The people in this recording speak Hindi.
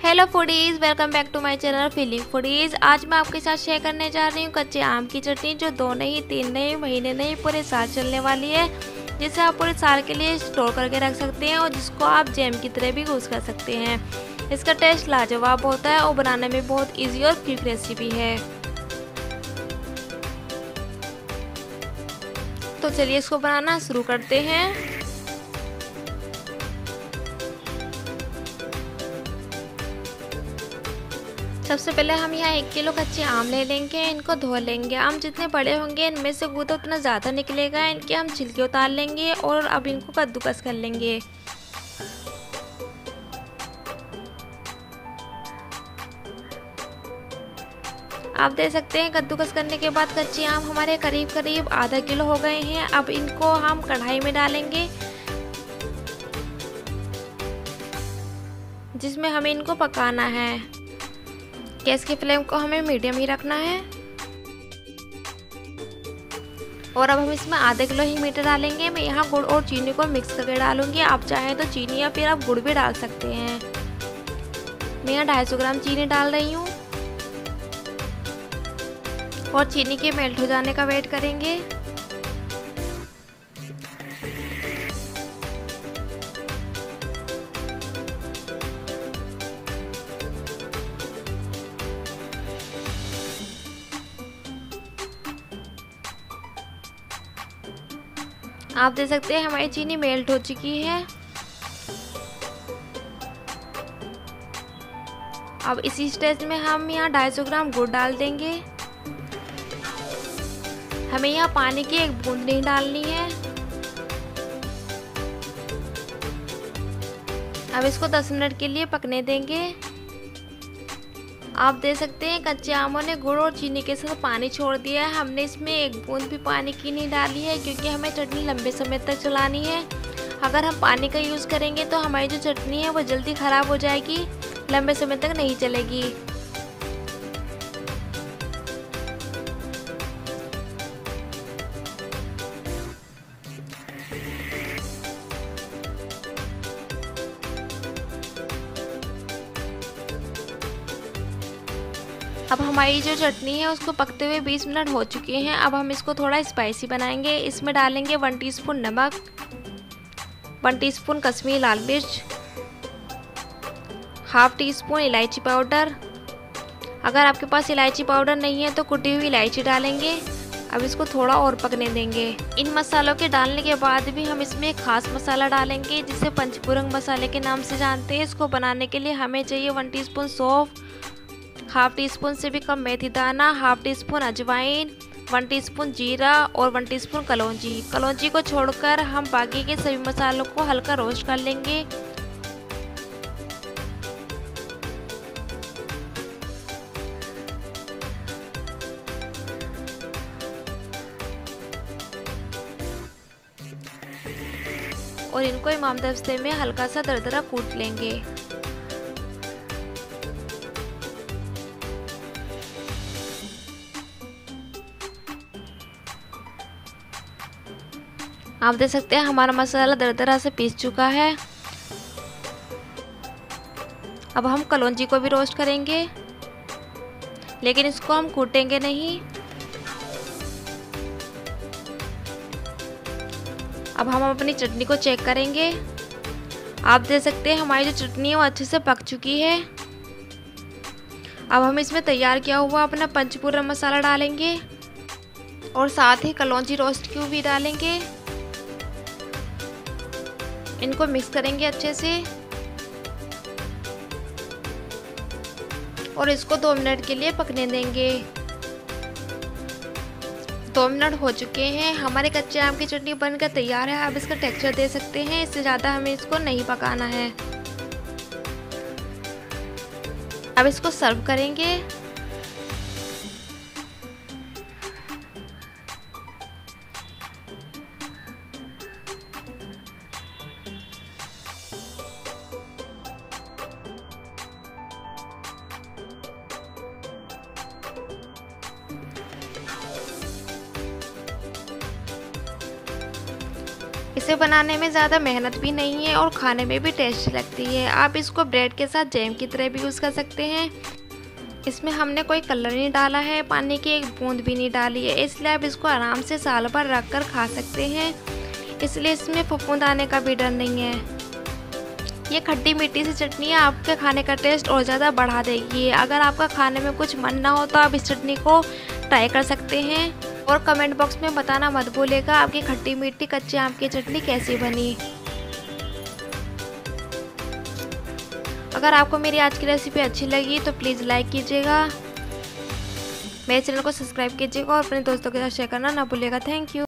Hello foodies, welcome back to my channel feeling foodies. आज मैं आपके साथ शेयर करने जा रही हूँ कच्चे आम की चटनी, जो 2 नहीं 3 नहीं महीने नहीं पूरे साल चलने वाली है, जिसे आप पूरे साल के लिए स्टोर करके रख सकते हैं और जिसको आप जैम की तरह भी यूज़ कर सकते हैं। इसका टेस्ट लाजवाब होता है और बनाने में बहुत ईजी और क्विक रेसिपी है। तो चलिए इसको बनाना शुरू करते हैं। सबसे पहले हम यहाँ 1 किलो कच्चे आम ले लेंगे। इनको धो लेंगे। आम जितने बड़े होंगे इनमें से गूदा उतना ज़्यादा निकलेगा। इनके हम छिलके उतार लेंगे और अब इनको कद्दूकस कर लेंगे। आप देख सकते हैं कद्दूकस करने के बाद कच्चे आम हमारे करीब करीब आधा किलो हो गए हैं। अब इनको हम कढ़ाई में डालेंगे, जिसमें हमें इनको पकाना है। गैस की फ्लेम को हमें मीडियम ही रखना है। और अब हम इसमें आधा किलो ही मीठा डालेंगे। मैं यहाँ गुड़ और चीनी को मिक्स करके डालूंगी। आप चाहें तो चीनी या फिर आप गुड़ भी डाल सकते हैं। मैं यहाँ 250 ग्राम चीनी डाल रही हूँ और चीनी के मेल्ट हो जाने का वेट करेंगे। आप देख सकते हैं हमारी चीनी मेल्ट हो चुकी है। अब इसी स्टेज में हम यहाँ 250 ग्राम गुड़ डाल देंगे। हमें यहाँ पानी की 1 बूंद नहीं डालनी है। अब इसको 10 मिनट के लिए पकने देंगे। आप देख सकते हैं कच्चे आमों ने गुड़ और चीनी के साथ पानी छोड़ दिया है। हमने इसमें 1 बूंद भी पानी की नहीं डाली है, क्योंकि हमें चटनी लंबे समय तक चलानी है। अगर हम पानी का यूज़ करेंगे तो हमारी जो चटनी है वो जल्दी ख़राब हो जाएगी, लंबे समय तक नहीं चलेगी। अब हमारी जो चटनी है उसको पकते हुए 20 मिनट हो चुके हैं। अब हम इसको थोड़ा स्पाइसी बनाएंगे। इसमें डालेंगे 1 टीस्पून नमक, 1 टीस्पून कश्मीरी लाल मिर्च, ½ टीस्पून इलायची पाउडर। अगर आपके पास इलायची पाउडर नहीं है तो कुटी हुई इलायची डालेंगे। अब इसको थोड़ा और पकने देंगे। इन मसालों के डालने के बाद भी हम इसमें एक खास मसाला डालेंगे, जिसे पंचफोरन मसाले के नाम से जानते हैं। इसको बनाने के लिए हमें चाहिए 1 टीस्पून सौंफ, ½ टीस्पून से भी कम मेथी दाना, ½ टीस्पून अजवाइन, 1 टीस्पून जीरा और 1 टीस्पून कलौंजी। कलौंजी को छोड़कर हम बाकी के सभी मसालों को हल्का रोस्ट कर लेंगे। और इनको इमाम दस्ते में हल्का सा दरदरा कूट लेंगे। आप देख सकते हैं हमारा मसाला दरदरा से पीस चुका है। अब हम कलौंजी को भी रोस्ट करेंगे, लेकिन इसको हम कूटेंगे नहीं। अब हम अपनी चटनी को चेक करेंगे। आप देख सकते हैं हमारी जो चटनी है वो अच्छे से पक चुकी है। अब हम इसमें तैयार किया हुआ अपना पंचफोरन मसाला डालेंगे और साथ ही कलौंजी रोस्ट की भी डालेंगे। इनको मिक्स करेंगे अच्छे से और इसको 2 मिनट के लिए पकने देंगे। 2 मिनट हो चुके हैं। हमारे कच्चे आम की चटनी बनकर तैयार है। अब इसका टेक्सचर दे सकते हैं। इससे ज़्यादा हमें इसको नहीं पकाना है। अब इसको सर्व करेंगे। इसे बनाने में ज़्यादा मेहनत भी नहीं है और खाने में भी टेस्टी लगती है। आप इसको ब्रेड के साथ जैम की तरह भी यूज़ कर सकते हैं। इसमें हमने कोई कलर नहीं डाला है, पानी की एक बूंद भी नहीं डाली है, इसलिए आप इसको आराम से साल भर रख कर खा सकते हैं। इसलिए इसमें फफूंद आने का भी डर नहीं है। ये खट्टी मीठी सी चटनी आपके खाने का टेस्ट और ज़्यादा बढ़ा देगी। अगर आपका खाने में कुछ मन ना हो तो आप इस चटनी को ट्राई कर सकते हैं। और कमेंट बॉक्स में बताना मत भूलिएगा आपकी खट्टी मीठी कच्चे आम की चटनी कैसी बनी। अगर आपको मेरी आज की रेसिपी अच्छी लगी तो प्लीज़ लाइक कीजिएगा, मेरे चैनल को सब्सक्राइब कीजिएगा और अपने दोस्तों के साथ शेयर करना ना भूलिएगा। Thank you.